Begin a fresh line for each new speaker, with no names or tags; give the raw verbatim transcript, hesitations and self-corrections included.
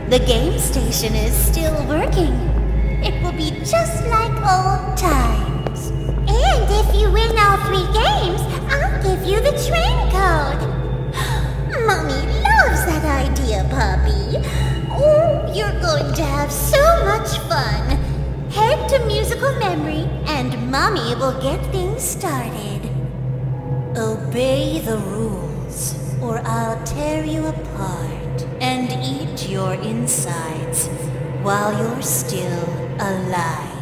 The game station is still working. It will be just like old times.
And if you win all three games, I'll give you the train code. Mommy loves that idea, Poppy. Oh, you're going to have so much fun. Head to musical memory, and Mommy will get things started.
Obey the rules, or I'll tear you apart and eat your insides while you're still alive.